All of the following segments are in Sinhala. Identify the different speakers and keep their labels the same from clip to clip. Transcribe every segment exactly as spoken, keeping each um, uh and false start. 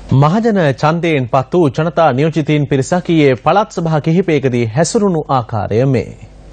Speaker 1: මහජන ඡන්දයෙන් පත් වූ ජනතා නියෝජිතයින් පිරිසක් ඊයේ පළාත් සභා කිහිපයකදී හැසිරුණු ආකාරය මේ.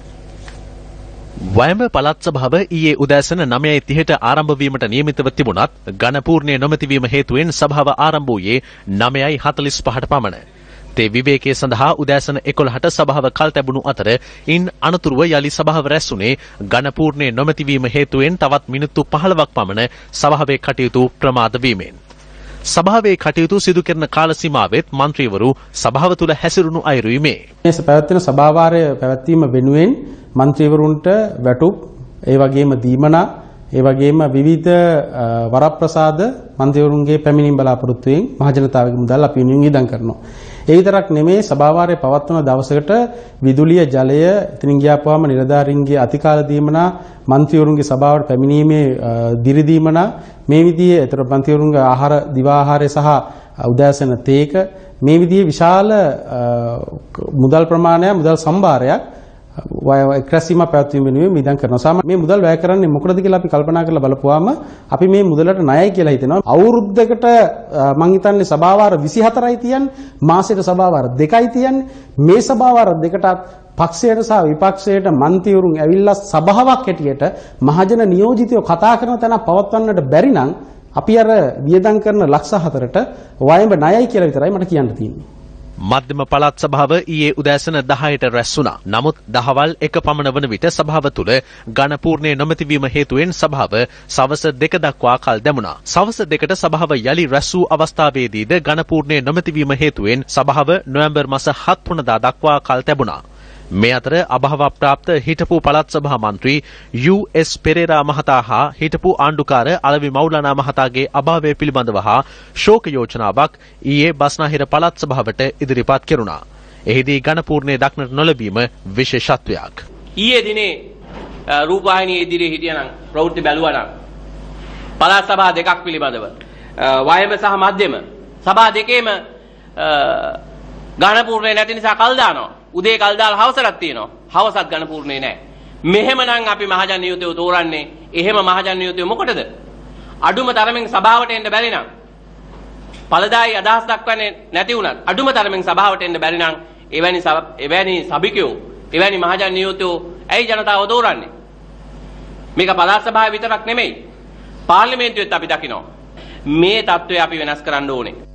Speaker 1: වයඹ පළාත් සභාව ඊයේ උදෑසන නවයයි තිහට ආරම්භ වීමට නියමිතව තිබුණත් ඝනපූර්ණයේ නොමැති වීම හේතුවෙන් සභාව ආරම්භ වූයේ නවයයි හතළිස් පහට පමණ. තේ විවේකයේ සඳහා උදෑසන එකොළහට සභාව කල් තැබුණු අතර ඉන් අනතුරුව යලි සභාව රැස්ුනේ ඝනපූර්ණයේ නොමැති වීම හේතුවෙන් තවත් මිනිත්තු පහළොවක් පමණ සභාවේ කටයුතු ප්‍රමාද වීමෙන්. සභාවේ කටයුතු සිදු කරන කාල සීමාවෙත් මන්ත්‍රීවරු සභාව තුල හැසිරුණු අයුරුයි මේ.
Speaker 2: මේ පැවැත්වෙන සභාවාරය පැවැත්වීම වෙනුවෙන් මන්ත්‍රීවරුන්ට වැටුප්, ඒ වගේම දීමනා, ඒ වගේම විවිධ වරප්‍රසාද මන්ත්‍රීවරුන්ගේ පැමිණීම් බලාපොරොත්තුවෙන් මහජනතාවගේ මුදල් අපි වෙනුවෙන් ඉදන් කරනවා. ඒ විතරක් නෙමේ සභාවාරය පවත්වන දවසකට විදුලිය, ජලය, එතනින් ගියාපුවාම නිලධාරීන්ගේ අතිකාල දීමනා, මන්ත්‍රීවරුන්ගේ සභාවට පැමිණීමේ දිරි දීමනා, මේ විදිහේ ඒතර මන්ත්‍රීවරුන්ගේ ආහාර, දිවා ආහාරය සහ උදෑසන තේක, මේ විදිහේ විශාල මුදල් ප්‍රමාණයක්, මුදල් සම්භාරයක් ක්‍රැසීම පැවැත්වීම වෙනුවෙන් මිදන් කරනවා. සාමාන්‍ය මේ මුදල් වැය කරන්නේ මොකටද කියලා අපි කල්පනා කරලා බලපුවාම අපි මේ මුදලට ණයයි කියලා හිතනවා. අවුරුද්දකට මං හිතන්නේ සභාවාර විසිහතරයි තියන්නේ, මාසෙට සභාවාර දෙකයි තියන්නේ. මේ සභාවාර දෙකටත් පක්ෂයට සහ විපක්ෂයට මන්ත්‍රීවරුන් ඇවිල්ලා සභාවක් හැටියට මහජන නියෝජිතයෝ කතා කරන තැන පවත්වන්නට බැරි නම් අපි අර වියදම් කරන ලක්ෂ හතරට වයඹ ණයයි කියලා විතරයි මට කියන්න තියෙන්නේ.
Speaker 1: මධ්‍යම පළාත් සභාව ඊයේ උදෑසන දහයට රැස් වුණා. නමුත් දහවල් එක පමණ වන විට සභාව තුල ඝනපූර්ණයේ නොමැති වීම හේතුවෙන් සභාව සවස දෙක දක්වා කල් දැමුණා. සවස දෙකට සභාව යලි රැස් වූ අවස්ථාවේදීද ඝනපූර්ණයේ නොමැති වීම හේතුවෙන් සභාව නොවැම්බර් මාස හත් වෙනිදා දක්වා කල් තැබුණා. මේ අතර අභාව ප්‍රාප්ත හිටපු පළාත් සභා මන්ත්‍රී යූ එස් පෙරේරා මහතා හා හිටපු ආණ්ඩුකාර අලවි මෞලානා මහතාගේ අභාවය පිළිබඳව හා ශෝක යෝජනාවක් ඊයේ බස්නාහිර පළාත් සභාවට ඉදිරිපත් කෙරුණා. එහිදී ඝනපූර්ණයේ දක්නට නොලැබීම විශේෂත්වයක්.
Speaker 3: ඊයේ දිනේ රූපවාහිනියේ ඉදිරියේ හිටියනම් ප්‍රවෘත්ති බැලුවා නම් පළාත් සභා දෙකක් පිළිබඳව වයඹ සහ මධ්‍යම සභා දෙකේම ඝනපූර්ණේ නැති නිසා කල් දානවා. උදේ කල් දාලා හවසටත් තියෙනවා. හවසත් ඝනපූර්ණේ නැහැ. මෙහෙමනම් අපි මහජන නියුතයෝ තෝරන්නේ. එහෙම මහජන නියුතයෝ මොකටද? අඩුම තරමින් සභාවට එන්න බැරි නම්, පළදායි අදහස් දක්වන්නේ නැති වුණත් අඩුම තරමින් සභාවට එන්න බැරි නම් එවැනි එවැනි සභිකයෝ, එවැනි මහජන නියුතයෝ ඇයි ජනතාව තෝරන්නේ? මේක පළාත් සභාව විතරක් නෙමෙයි, පාර්ලිමේන්තුවෙත් අපි දකිනවා. මේ தত্ত্বය අපි වෙනස් කරන්න ඕනේ.